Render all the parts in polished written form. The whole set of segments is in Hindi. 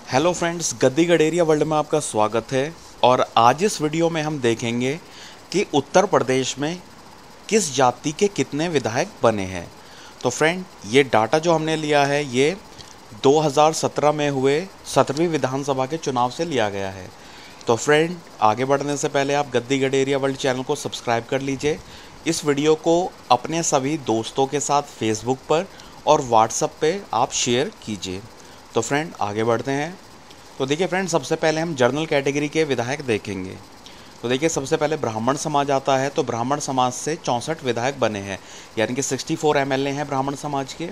हेलो फ्रेंड्स, गद्दी गडेरिया वर्ल्ड में आपका स्वागत है। और आज इस वीडियो में हम देखेंगे कि उत्तर प्रदेश में किस जाति के कितने विधायक बने हैं। तो फ्रेंड, ये डाटा जो हमने लिया है ये 2017 में हुए 17वीं विधानसभा के चुनाव से लिया गया है। तो फ्रेंड, आगे बढ़ने से पहले आप गद्दी गडेरिया वर्ल्ड चैनल को सब्सक्राइब कर लीजिए। इस वीडियो को अपने सभी दोस्तों के साथ फेसबुक पर और व्हाट्सएप पे आप शेयर कीजिए। तो फ्रेंड, आगे बढ़ते हैं। तो देखिए फ्रेंड, सबसे पहले हम जनरल कैटेगरी के विधायक देखेंगे। तो देखिए, सबसे पहले ब्राह्मण समाज आता है। तो ब्राह्मण समाज से 64 विधायक बने हैं, यानी कि 64 एमएलए हैं ब्राह्मण समाज के।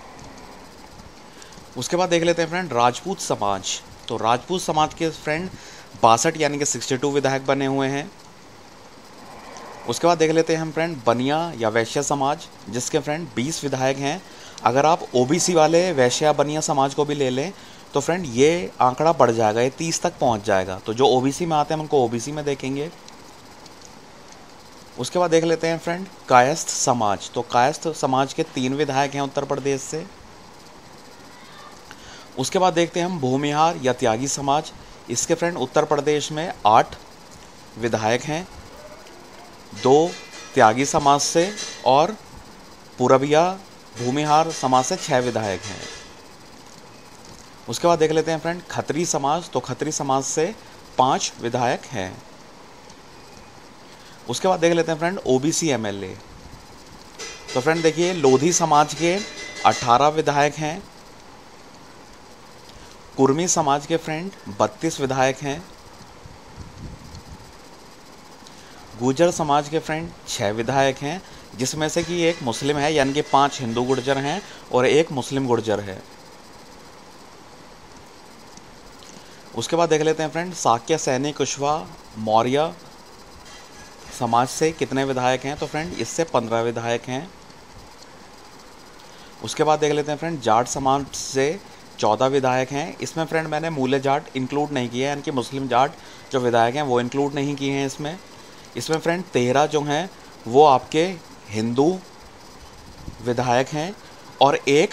उसके बाद देख लेते हैं फ्रेंड राजपूत समाज। तो राजपूत समाज के फ्रेंड 62 यानी कि 62 विधायक बने हुए हैं। उसके बाद देख लेते हैं हम फ्रेंड बनिया या वैश्य समाज, जिसके फ्रेंड 20 विधायक हैं। अगर आप ओबीसी वाले वैश्य या बनिया समाज को भी ले लें तो फ्रेंड ये आंकड़ा बढ़ जाएगा, ये 30 तक पहुंच जाएगा। तो जो ओबीसी में आते हैं हम उनको ओबीसी में देखेंगे। उसके बाद देख लेते हैं फ्रेंड कायस्थ समाज। तो कायस्थ समाज के 3 विधायक हैं उत्तर प्रदेश से। उसके बाद देखते हैं हम भूमिहार या त्यागी समाज। इसके फ्रेंड उत्तर प्रदेश में 8 विधायक हैं, 2 त्यागी समाज से और पूरबिया भूमिहार समाज से 6 विधायक हैं। उसके बाद देख लेते हैं फ्रेंड खत्री समाज। तो खत्री समाज से 5 विधायक हैं। उसके बाद देख लेते हैं फ्रेंड ओबीसी एमएलए। तो फ्रेंड देखिए, लोधी समाज के 18 विधायक हैं। कुर्मी समाज के फ्रेंड 32 विधायक हैं। गुर्जर समाज के फ्रेंड 6 विधायक हैं, जिसमें से कि एक मुस्लिम है, यानी कि 5 हिंदू गुर्जर हैं और एक मुस्लिम गुर्जर है। उसके बाद देख लेते हैं फ्रेंड साक्य सैनी कुशवाहा मौर्य समाज से कितने विधायक हैं। तो फ्रेंड इससे 15 विधायक हैं। उसके बाद देख लेते हैं फ्रेंड जाट समाज से 14 विधायक हैं। इसमें फ्रेंड मैंने मूल्य जाट इंक्लूड नहीं किया है, यानी कि मुस्लिम जाट जो विधायक हैं वो इंक्लूड नहीं किए हैं इसमें फ्रेंड 13 जो हैं वो आपके हिंदू विधायक हैं और एक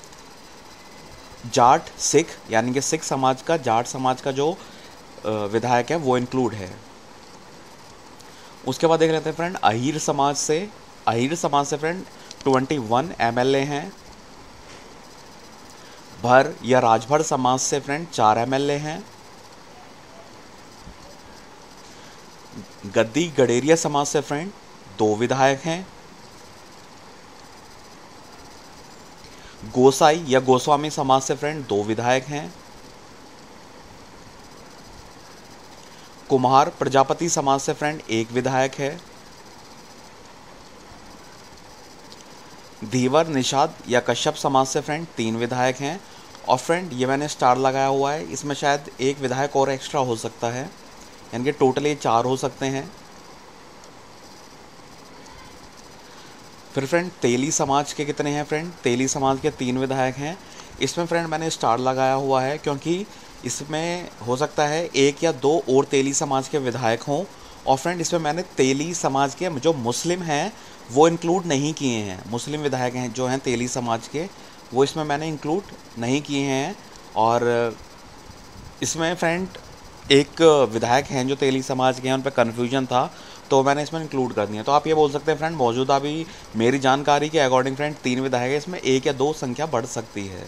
जाट सिख, यानी कि सिख समाज का, जाट समाज का जो विधायक है वो इंक्लूड है। उसके बाद देख लेते हैं फ्रेंड अहीर समाज से फ्रेंड 21 एमएलए हैं। भर या राजभर समाज से फ्रेंड 4 एमएलए हैं। गद्दी गडेरिया समाज से फ्रेंड 2 विधायक हैं। गोसाई या गोस्वामी समाज से फ्रेंड 2 विधायक हैं। कुम्हार प्रजापति समाज से फ्रेंड 1 विधायक है। धीवर निषाद या कश्यप समाज से फ्रेंड 3 विधायक हैं। और फ्रेंड ये मैंने स्टार लगाया हुआ है, इसमें शायद 1 विधायक और एक्स्ट्रा हो सकता है, यानी कि टोटली 4 हो सकते हैं। फिर फ्रेंड तेली समाज के कितने हैं। फ्रेंड तेली समाज के 3 विधायक हैं। इसमें फ्रेंड मैंने स्टार लगाया हुआ है क्योंकि इसमें हो सकता है 1 या 2 और तेली समाज के विधायक हों। और फ्रेंड इसमें मैंने तेली समाज के जो मुस्लिम हैं वो इंक्लूड नहीं किए हैं। मुस्लिम विधायक हैं जो हैं तेली समाज के, वो इसमें मैंने इंक्लूड नहीं किए हैं। और इसमें फ्रेंड एक विधायक हैं जो तेली समाज के हैं, उन पर कन्फ्यूजन था तो मैंने इसमें इंक्लूड कर दिया। तो आप ये बोल सकते हैं फ्रेंड मौजूदा भी मेरी जानकारी के अकॉर्डिंग फ्रेंड 3 विधायक है, इसमें 1 या 2 संख्या बढ़ सकती है।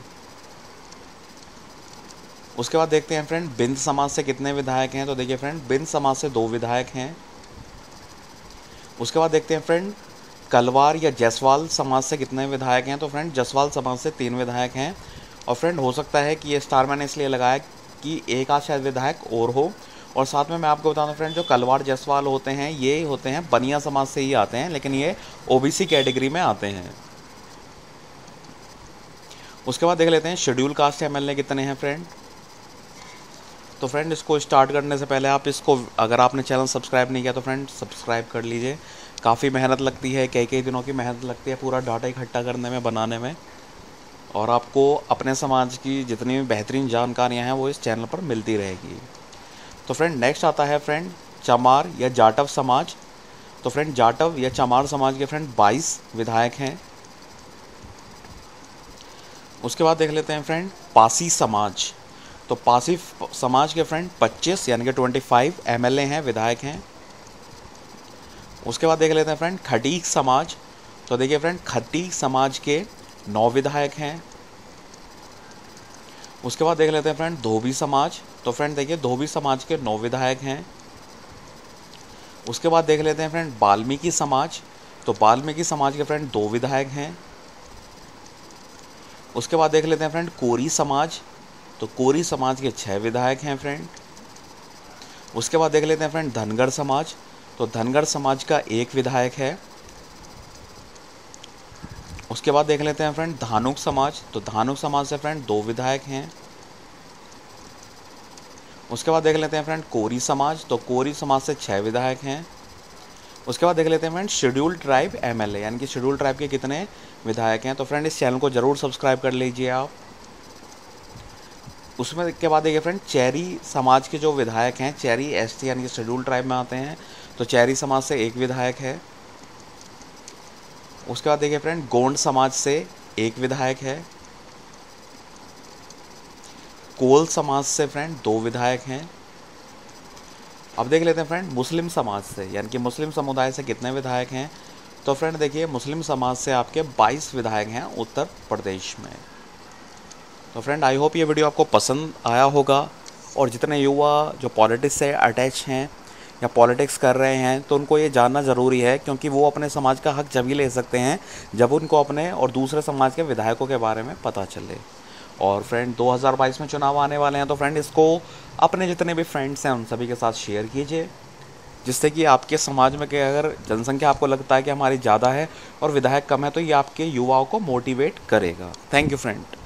उसके बाद देखते हैं फ्रेंड बिंद समाज से कितने विधायक हैं। तो देखिए फ्रेंड बिंद समाज से 2 विधायक हैं। उसके बाद देखते हैं फ्रेंड कलवार या जसवाल समाज से कितने विधायक हैं। तो फ्रेंड जसवाल समाज से 3 विधायक हैं। और फ्रेंड हो सकता है कि ये स्टार मैंने इसलिए लगाया कि एक आध शायद विधायक और हो। और साथ में मैं आपको बता दूं फ्रेंड जो कलवार जसवाल होते हैं ये होते हैं बनिया समाज से ही आते हैं, लेकिन ये ओबीसी कैटेगरी में आते हैं। उसके बाद देख लेते हैं शेड्यूल कास्ट एमएलए कितने हैं फ्रेंड। तो फ्रेंड इसको स्टार्ट करने से पहले आप इसको, अगर आपने चैनल सब्सक्राइब नहीं किया तो फ्रेंड सब्सक्राइब कर लीजिए। काफ़ी मेहनत लगती है, कई दिनों की मेहनत लगती है पूरा डाटा इकट्ठा करने में, बनाने में। और आपको अपने समाज की जितनी भी बेहतरीन जानकारियाँ हैं वो इस चैनल पर मिलती रहेगी। तो फ्रेंड नेक्स्ट आता है फ्रेंड चमार या जाटव समाज। तो फ्रेंड जाटव या चमार समाज के फ्रेंड 22 विधायक हैं। उसके बाद देख लेते हैं फ्रेंड पासी समाज। तो पासी समाज के फ्रेंड 25 यानी कि 25 एमएलए हैं, विधायक हैं। उसके बाद देख लेते हैं फ्रेंड खटीक समाज। तो देखिए फ्रेंड खटीक समाज के 9 विधायक हैं। उसके बाद देख लेते हैं फ्रेंड धोबी समाज। तो फ्रेंड देखिए धोबी समाज के 9 विधायक हैं। उसके बाद देख लेते हैं फ्रेंड वाल्मीकि समाज। तो वाल्मीकि समाज के फ्रेंड 2 विधायक हैं। उसके बाद देख लेते हैं फ्रेंड कोरी समाज। तो कोरी समाज के 6 विधायक हैं फ्रेंड। उसके बाद देख लेते हैं फ्रेंड धनगर समाज। तो धनगर समाज का 1 विधायक है। उसके बाद देख लेते हैं फ्रेंड धानुक समाज। तो धानुक समाज से फ्रेंड 2 विधायक हैं। उसके बाद देख लेते हैं फ्रेंड कोरी समाज। तो कोरी समाज से 6 विधायक हैं। उसके बाद देख लेते हैं फ्रेंड शेड्यूल्ड ट्राइब एमएलए, यानी कि शेड्यूल्ड ट्राइब के कितने विधायक हैं। तो फ्रेंड इस चैनल को ज़रूर सब्सक्राइब कर लीजिए आप। उसमें के बाद देखिए फ्रेंड चेरी समाज के जो विधायक हैं, चेरी एसटी यानी कि शेड्यूल्ड ट्राइब में आते हैं। तो चेरी समाज से 1 विधायक है। उसके बाद देखिए फ्रेंड गोंड समाज से 1 विधायक है। कोल समाज से फ्रेंड 2 विधायक हैं। अब देख लेते हैं फ्रेंड मुस्लिम समाज से, यानी कि मुस्लिम समुदाय से कितने विधायक हैं। तो फ्रेंड देखिए मुस्लिम समाज से आपके 22 विधायक हैं उत्तर प्रदेश में। तो फ्रेंड आई होप ये वीडियो आपको पसंद आया होगा, और जितने युवा जो पॉलिटिक्स से अटैच हैं या पॉलिटिक्स कर रहे हैं तो उनको ये जानना ज़रूरी है, क्योंकि वो अपने समाज का हक जब ही ले सकते हैं जब उनको अपने और दूसरे समाज के विधायकों के बारे में पता चले। और फ्रेंड 2022 में चुनाव आने वाले हैं, तो फ्रेंड इसको अपने जितने भी फ्रेंड्स हैं उन सभी के साथ शेयर कीजिए, जिससे कि आपके समाज में कि अगर जनसंख्या आपको लगता है कि हमारी ज़्यादा है और विधायक कम है तो ये आपके युवाओं को मोटिवेट करेगा। Thank you friend.